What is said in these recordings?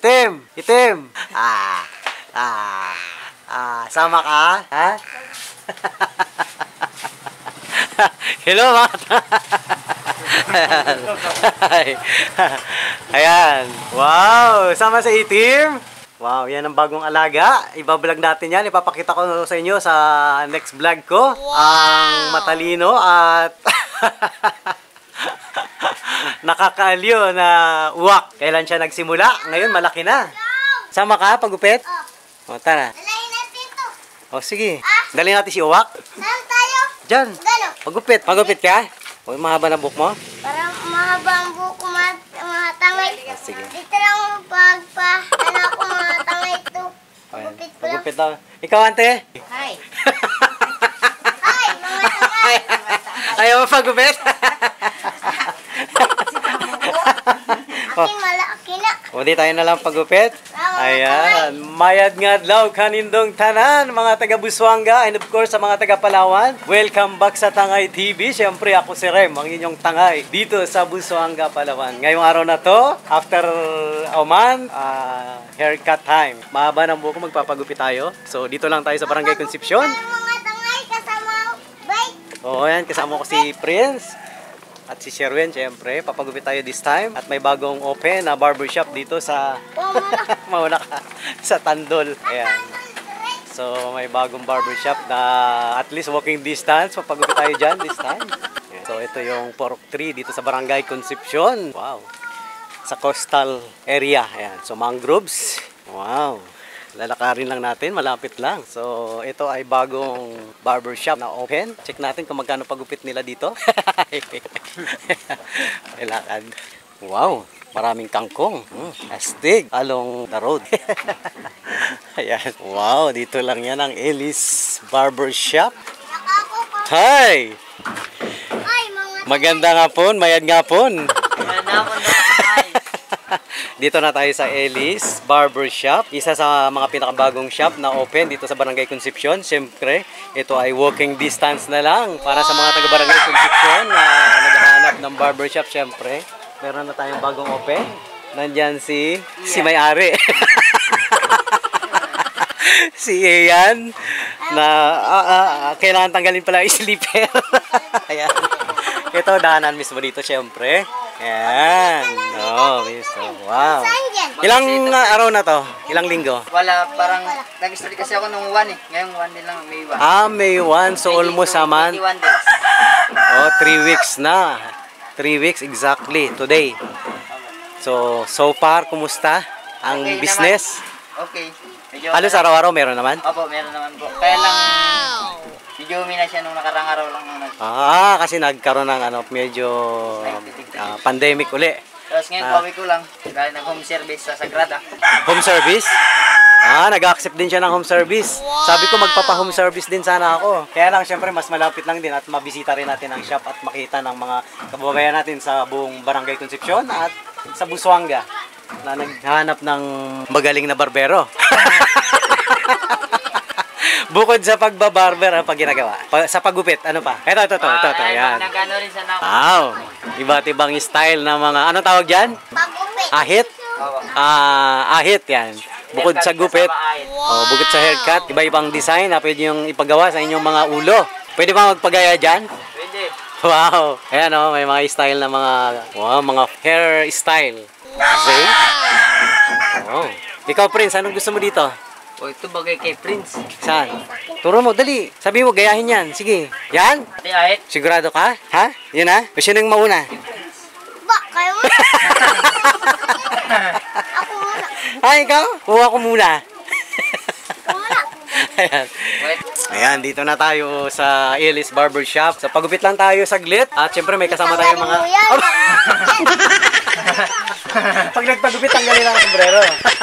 Itim! Itim! Sama ka? Ha? Hello mga Ayan. Wow! Sama sa Itim! Wow, yan ang bagong alaga. Ibablog natin yan. Ipapakita ko sa inyo sa next vlog ko. Wow. Ang matalino at nakakaaliw na uwak. Kailan siya nagsimula? Ngayon malaki na. Sama ka, pagupit? O, tara. Dalahin natin to. O, sige. Dali natin si uwak. Saan tayo? Diyan. Gano? Pagupit. Pagupit ka? O, mahaba na buhok mo? Parang mahaba ang buhok ko, mga tangay. Sige. Dito lang ano ako mga tangay ito. Pagupit ko lang. Pagupit daw. Ikaw, ante? Hi. Hi, mga tangay. Ayaw mo pagupit? Aking malaki na. O, di tayo na lang pagupit. Ayan. Mayad nga adlaw kanindong tanan, mga taga Busuanga, and of course sa mga taga Palawan. Welcome back sa Tangay TV. Siyempre ako si Rem, ang inyong tangay dito sa Busuanga, Palawan. Ngayong araw na to, after a month, haircut time. Mahaba ng buhok ko, magpapagupit tayo. So dito lang tayo sa Barangay Concepcion. Mga tangay kasama bike. Oo, yan. Kasama ko si Prince. At si Sherwin, syempre, papagupit tayo this time. At may bagong open na barbershop dito sa mauna ka, sa Tandol. Ayan. So, may bagong barbershop na at least walking distance. Papagupit tayo dyan this time. Ayan. So, ito yung Pork Tree dito sa Barangay Concepcion. Wow. Sa coastal area. Ayan. So, mangroves. Wow. Lalakarin lang natin, malapit lang. So, ito ay bagong barbershop na open. Check natin kung magkano pagupit nila dito. Ilakad. Wow, maraming kangkong. Astig, along the road. Ayan. Wow, dito lang yan ang Elis Barbershop. Hi! Ay, mga Magandang hapon, mayad nga hapon. Dito na tayo sa Elis Barbershop. Isa sa mga pinakabagong shop na open dito sa Barangay Concepcion. Siyempre, ito ay walking distance na lang para sa mga taga-Barangay Concepcion na naghahanap ng barbershop. Siyempre, meron na tayong bagong open. Nandyan si may-ari. Si Ian na kailangan tanggalin pala yung sleeper. Ayan. Ito, daanan mismo dito, siyempre. Ayan. Oh, mismo. Wow. Ilang araw na to? Ilang linggo? Wala, parang nag-study kasi ako nung 1 eh. Ngayong 1 din lang, May 1. May 1. So, almost a month. 21 days. Oh, 3 weeks na. 3 weeks exactly today. So far, kumusta ang Okay business? Naman. Okay. Medyo Halos araw-araw meron naman? Opo, meron naman po. Kaya lang, medyo umina siya nung nakarang araw lang. Kasi nagkaroon ng medyo pandemic uli. Tapos ngayon, pauwi ko lang. Dahil nag-home service sa Sagrada. Home service? Nag-accept din siya ng home service. Sabi ko magpapa-home service din sana ako. Kaya lang syempre mas malapit lang din at mabisita rin natin ang shop at makita ng mga kababayan natin sa buong Barangay Concepcion at sa Busuanga na naghahanap ng magaling na barbero. Bukod sa pagbabarber, ang pag ginagawa? Sa pagupit, ano pa? Ito. Yan. Nag-ano rin sa Wow! Iba't ibang style ng mga, ano tawag dyan? pagupit. Ahit? Ahit yan. Bukod sa gupit, bukod sa haircut, iba-ibang design na pwede yung ipagawa sa inyong mga ulo. Pwede ba magpagaya dyan? Pwede. Wow! Ayan may mga style na mga hair style. Okay? Wow! Ikaw, Prince, anong gusto mo dito? Ito bagay kay Prince. Saan? Turo mo, dali. Sabi mo, gayahin yan. Sige. Yan? Ate Ahit. Sigurado ka? Ha? Yun na? O sino yung mauna? Ba, kayo mo? Ako muna. Ikaw? Kuha ko muna. Ako muna. Ayan. Wait. Ayan, dito na tayo sa Elis Barbershop. Sa pagupit lang tayo saglit. At syempre may kasama tayo mga... Pag nagpagupit, tanggalin lang ang sombrero.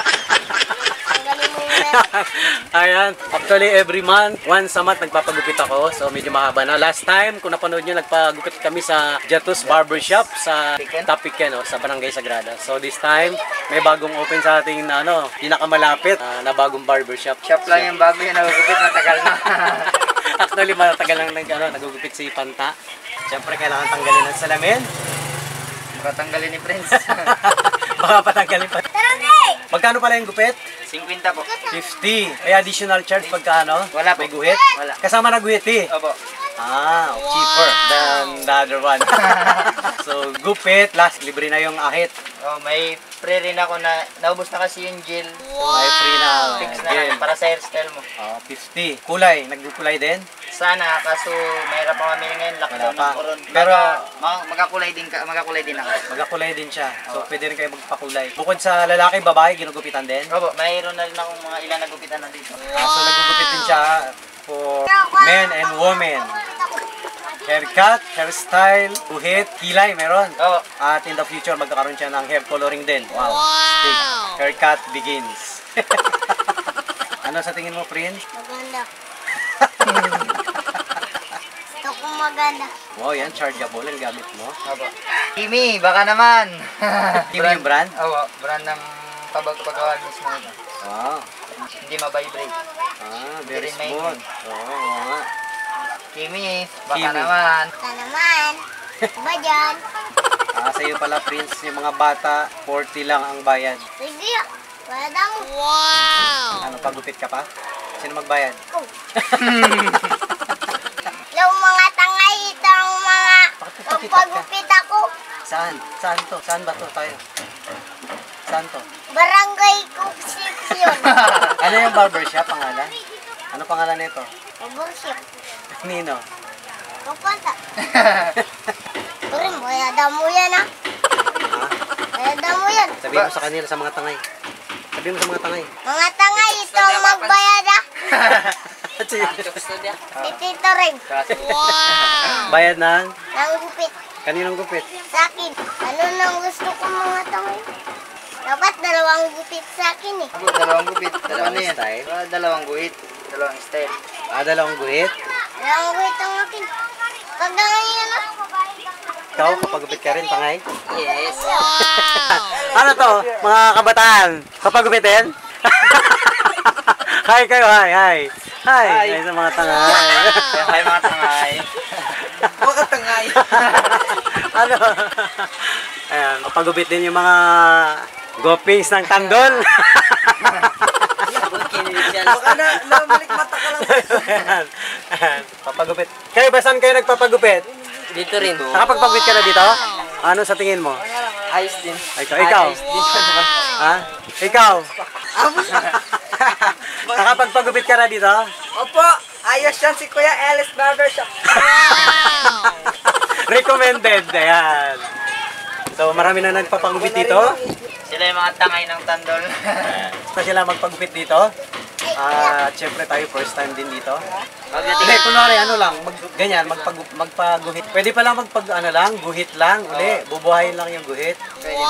Ayan, actually every month, once a month nagpapagupit ako. So medyo mahaba na. Last time, kung napanood nyo, nagpagupit kami sa Jatus Barbershop sa Tapiken, sa Barangay Sagrada. So this time, may bagong open sa ating pinakamalapit na bagong barbershop. Shop lang yung bago yung nagugupit, matagal na. Actually, matagal lang nagugupit si Panta. Siyempre, kailangan tanggalin ang salamin. Baka tanggalin ni Prince. Baka patanggalin pa. Tara, Magkano pala yung gupit? 50 po. 50. May additional charge pagka ano? Wala po. May guhit? Wala. Kasama na guhit eh. Opo. Cheaper than the other one. So, gupit, last, libre na yung ahit. Oh, may free rin ako na naubos na kasi yung gel. May free na Fix na gel. lang para sa hairstyle mo. 50. Kulay, nagkukulay din? Sana, kaso mahirap pa kami ngayon, lockdown Wala pa. ng koron. Pero, magkakulay din ako. magkakulay din siya. So, pwede rin kayo magpakulay. Bukod sa lalaki, babae, ginugupitan din? Opo, mayroon na rin akong mga ilan nagupitan na dito. So, nagugupit din siya for men and women. Haircut, hairstyle, guhit, kilay, meron. Oo. At in the future, magkakaroon siya ng hair coloring din. Wow. Stig. Haircut begins. Ano sa tingin mo, Prince? Maganda. Gusto ko maganda. Wow, yan, chargeable ang gamit mo. Opo. Kimi, baka naman. Kimi yung brand? Oo, brand ng pagawa mismo ito. Wow. Hindi ma-vibrate. Very Very smooth. Oo nga. Kimi, baka Kimi. naman. Baka naman. Ba dyan? Sa iyo pala, Prince, yung mga bata, 40 lang ang bayad. Sige. Wala mo. Ano, pagupit ka pa? Sino magbayad? Ko. Yung mga tangay itong mga pagpagupit ako. Saan? Saan to? Saan ba to tayo? Saan to? Barangay Kuksik yun. Ano yung barbershop pangalan? Ano pangalan nito? Worship. Nino? Kapata. Pero mayada mo yan ah. Mayada mo yan. Sabihin mo sa kanila, sa mga tangay. Sabihin mo sa mga tangay. Mga tangay itong magbayad ah. Si Tito Ren. Bayad ng? Nang gupit. Kaninong gupit? Sa akin. Ano nang gusto ko mga tangay? Dapat dalawang gupit sa akin eh. Dalawang gupit. Dalawa na yan. Style? Dalawang guhit. Dalawang style. Dalawang guhit. Dalawang gupit ang akin. Pag ganyan ah. Ikaw, kapagupit ka rin, tangay? Yes. Ano to, mga kabataan? Kapagupitin? Hi kayo, hi, hi. Hi, hi sa mga tangay. Hi mga tangay. Mga tangay. Ano? Ayan, kapagupit din yung mga gopings ng tandol. Baka na, namalik mata ka lang. Ayan, ayan, papagupit. Kayo ba, saan kayo nagpapagupit? Dito rin. Nakapagpagupit ka na dito? Ano sa tingin mo? Ayos din. Ikaw? Ha? Ikaw? Nakapagpagupit ka na dito? Opo, ayos yan si Kuya Ellis Barbershop. Recommended. Ayan. So, marami na nagpapagupit dito. Sila yung mga tangay ng tandol. Basta sila magpagupit dito. At syempre tayo first time din dito. Hindi, Pagdating kunwari ano lang, ganyan, magpaguhit. Pwede pa lang ano lang, guhit lang, uli. Bubuhayin lang yung guhit.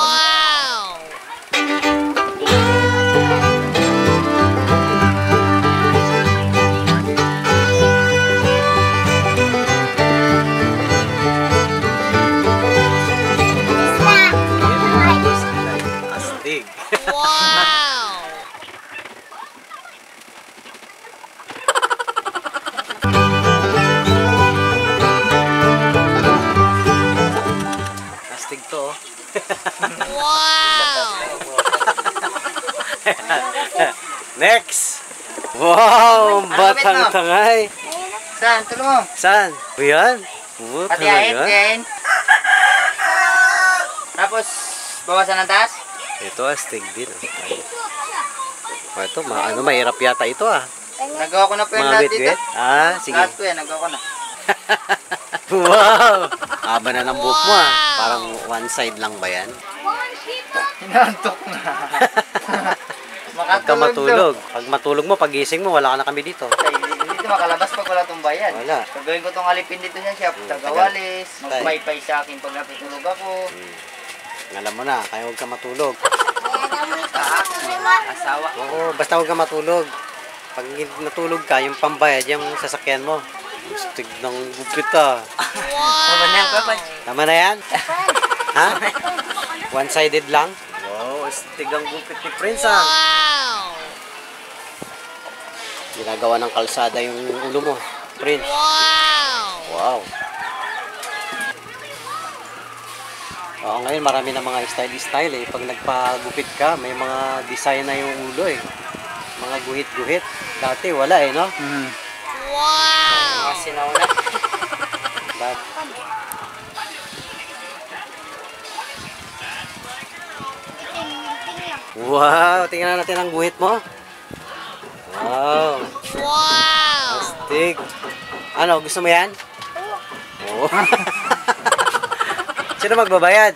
Astig. Astig to. Next. Wow, batang tangay. Saan? Tulong mo. Saan? O yan? Oo, Patiyahin, talaga. patiyahin. Tapos, bawasan ng taas. Ito astig din. Oh, ito, mahirap yata ito ah. Nagawa ko na po yung Mga lahat dito. wit-wit. Sige. Lahat po yan, nagawa ko na. Wow! Haba na ng buhok mo ah. Parang one side lang ba yan? Hinantok na. Huwag ka matulog. Pag matulog mo, pagising mo, wala ka na kami dito. Dito makalabas pag wala itong bayan. Wala. Gagawin ko itong alipin dito sa shop. Tagawalis, mag-wifi sa akin pag napitulog ako. Alam mo na, kaya huwag ka matulog. Mayada mo ito. Asawa. Oo, basta huwag ka matulog. Pag natulog ka, yung pambayad, yung sasakyan mo. Astig ng gupit ah. Tama na yan, Papa. Tama na yan? Ha? One-sided lang? Wow, astig ang gupit ni Prince ah. Ginagawa ng kalsada yung ulo mo, Prince. Wow. Oo, ngayon marami na mga style eh. Pag nagpagupit ka, may mga design na yung ulo eh. Mga guhit-guhit. Dati wala eh, no? Mga sinauna. But, wow! Tingnan natin ang guhit mo. Wow! Astig! Ano, gusto mo yan? Oo. Sino magbabayad?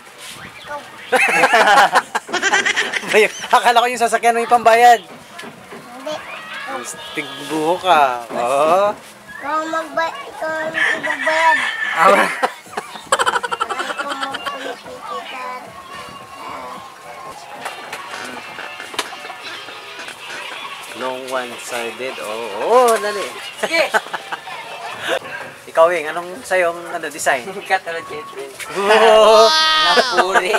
Akala ko yung sasakyan mo yung pambayad. Hindi. Astig buho ka. Oo. Ikaw ang magbayad. Awa. Ikaw magpilipitan. Long one-sided. Oo, dali. Sige. Ikaw, Wing, anong sa'yo ang design? Katulad siyempre. Wow! Napuri.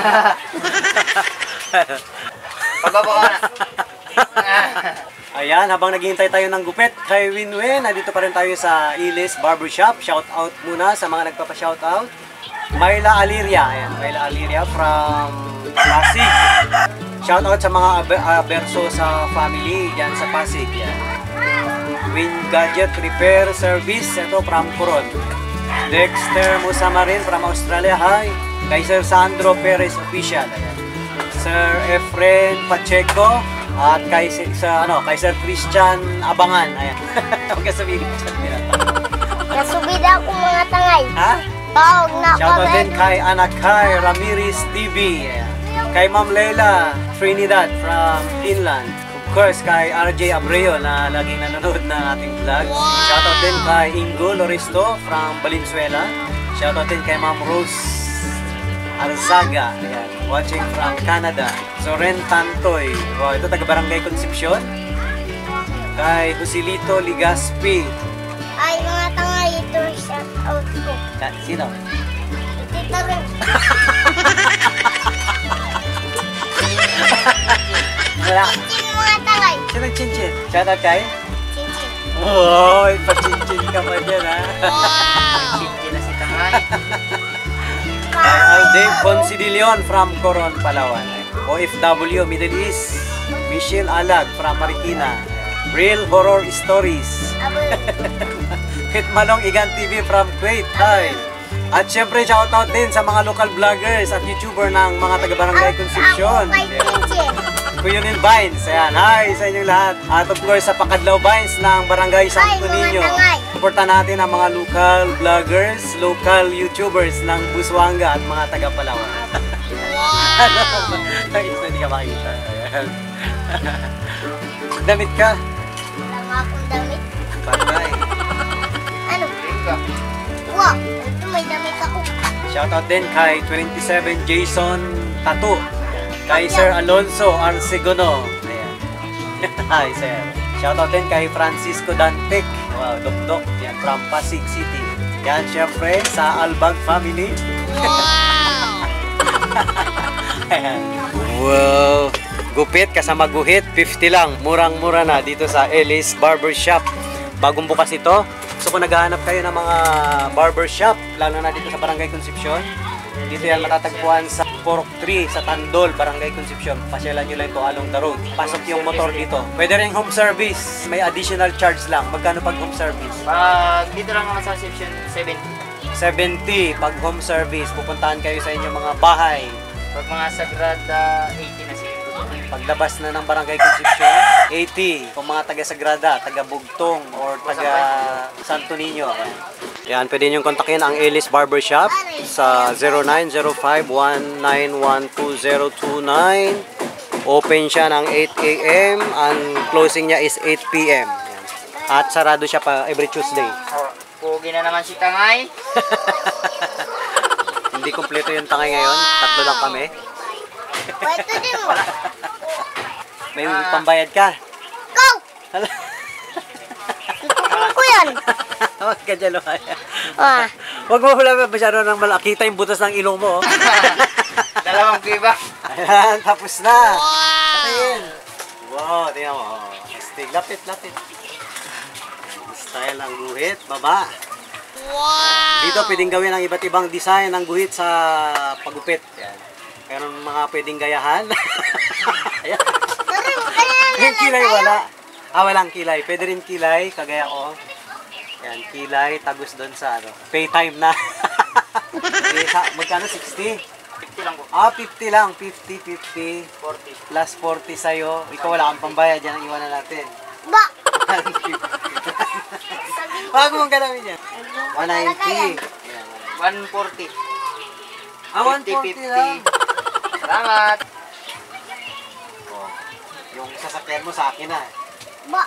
Pagbaba ka na. Ayan, habang naghihintay tayo ng gupit kay Winwin, nandito pa rin tayo sa Ilis Barbershop. Shout out muna sa mga nagpapa-shout out. Myla Aliria, ayan, Myla Aliria from Pasig. Shout out sa mga Berso sa family diyan sa Pasig. Yan. Win Gadget Repair Service, ito from Coron. Dexter Musamarin from Australia, hi. Kay Sir Sandro Perez Official, ayan. Sir Efren Pacheco at kay Sir Christian Abangan, ayan. Huwag ka sabihin Christian. Nasubida ako mga tangay. Ha? Bawag na ako. Shout out din kay Anakay Ramirez TV. Ayan. Kay Ma'am Leila Trinidad from Finland. Of course, kay RJ Abreu na laging nanonood ng ating vlog. Shout out din kay Ingo Loristo from Valenzuela. Shout out din kay Ma'am Rose Arzaga. Ayan. Watching from Canada. Soren Tantoy. Wow, ito taga Barangay Concepcion. Kay Joselito Ligaspi. Ay, mga tangay, ito shout out ko. Sino? Tita rin. Wala. Chinchin mga tangay. Sino Chinchin? Shout out kay? Chinchin. Oh, pa-chinchin ka pa dyan, ha? Chinchin na si Tangay. Kay Alden Considilion from Coron, Palawan. OFW, Middle East. Michelle Alag from Marikina. Real Horror Stories. Aboy. Kit Malong Igan TV from Kuwait. Hi. At syempre, shoutout din sa mga local vloggers at YouTuber ng mga taga-barangay Concepcion. Ako kay Chinchin. Kuyunin Vines. Ayan, hi sa inyong lahat. At of course, sa Pakadlaw Vines ng Barangay Santo Hi, mga Niño. tangay. Supportan natin ang mga local vloggers, local YouTubers ng Busuanga at mga taga-Palawan. Wow! Hindi ka makita. Ayan. Damit ka. Wala nga akong damit. Bagay. Ano? Ringa. Wow, ito may damit ako. Shoutout din kay 27 Jason Tattoo. Kay Sir Alonso Arcegono. Ayan. Hi, Sir. Shoutout din kay Francisco Dantek. Wow, Dok-Dok. Yan, from Pasig City. Yan, syempre, sa Albag family. Ayan. Wow. Gupit kasama guhit, 50 lang. Murang-mura na dito sa Ellis Barbershop. Bagong bukas ito. So kung naghahanap kayo ng mga barbershop, lalo na dito sa Barangay Concepcion, dito yan matatagpuan sa Porok 3 sa Tandol, Barangay Concepcion. Pasyalan nyo lang ito along the road. Pasok yung motor dito. Pwede rin home service. May additional charge lang. Magkano pag home service? Pag dito lang naman sa section 70. 70 pag home service. Pupuntahan kayo sa inyong mga bahay. Pag mga Sagrada, 80 na siguro. Paglabas na ng Barangay Concepcion, 80. Kung mga taga-Sagrada, taga-Bugtong, or taga-Santo Niño. Yan, pwede nyo kontakin ang Ellis Barbershop sa 0905-1912029. Open siya ng 8 a.m. Ang closing niya is 8 p.m. Yan. At sarado siya pa every Tuesday. Oh, pugi na naman si Tangay. Hindi kompleto yung tangay ngayon. Tatlo lang kami. Pwede din mo. May pambayad ka. Go! Tutulong ko yan. Huwag ka dyan, Luhaya. Ah. Huwag mo wala masyado ng malakita yung butas ng ilong mo. Oh. Dalawang piba. Ayan, tapos na. Ayan. Wow, tingnan mo. Astig, lapit. Style ang guhit, baba. Dito pwedeng gawin ang iba't ibang design ng guhit sa pagupit. Yan. Meron mga pwedeng gayahan. Ayan. Yung kilay wala. Walang kilay. Pwede rin kilay, kagaya ko. Yan, kilay, tagus doon sa ano. Pay time na. Magkano? 60? 50 lang po. 50 lang. 50, 50. 40. Plus 40 sa'yo. Ikaw wala kang pambayad. Yan ang iwanan natin. Ba! Wag mong galawin yan. 190. 140. 140 lang. Salamat. Oh, yung sasakyan mo sa akin na. Ba!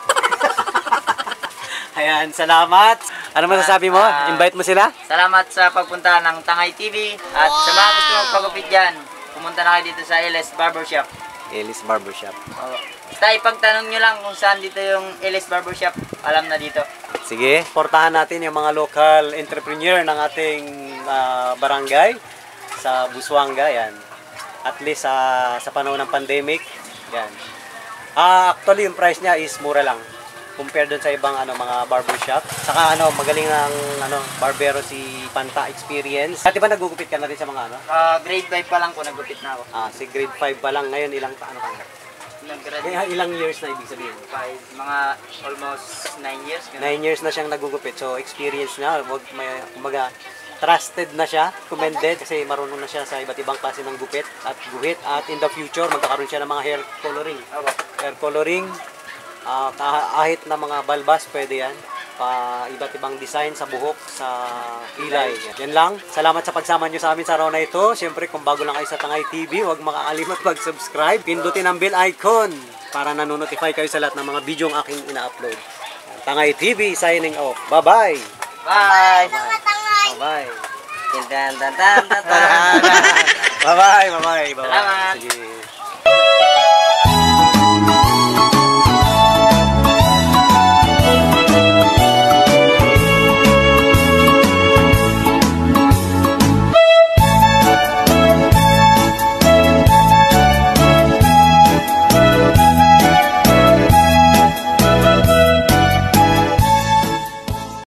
Ayan, salamat. Ano masasabi mo? Invite mo sila? Salamat sa pagpunta ng Tangay TV. At sa mga gusto magpagupit dyan, pumunta na kayo dito sa LS Barbershop. Elis Barbershop. Basta ipagtanong nyo lang kung saan dito yung LS Barbershop. Alam na dito. Sige, portahan natin yung mga local entrepreneur ng ating barangay sa Busuanga. Yan. At least sa panahon ng pandemic. Yan. Actually, yung price niya is mura lang. Compare doon sa ibang mga barbershop. Saka magaling ang barbero si Panta Experience. Dati ba nagugupit ka na rin sa mga Grade 5 pa lang po nagupit na ako. Si grade 5 pa lang. Ngayon ilang ka na? Nag-graduate Ilang years na ibig sabihin? 5, mga almost 9 years. 9 years na siyang nagugupit. So experience niya, kumbaga trusted na siya, commended kasi marunong na siya sa iba't ibang klase ng gupit at guhit, at in the future magkakaroon siya ng mga hair coloring. Hair coloring, kahit na mga balbas, pwede yan. Iba't ibang design sa buhok, sa kilay. Yan lang. Salamat sa pagsama nyo sa amin sa araw na ito. Siyempre, kung bago lang kayo sa Tangay TV, huwag makakalimot mag-subscribe. Pindutin ang bell icon para nanonotify kayo sa lahat ng mga video ang aking ina-upload. Tangay TV signing off. Bye-bye! Bye! Mga tangay! Bye-bye! Tan tan tan tan tan. Bye-bye! Bye-bye! Bye-bye! Salamat. Sige.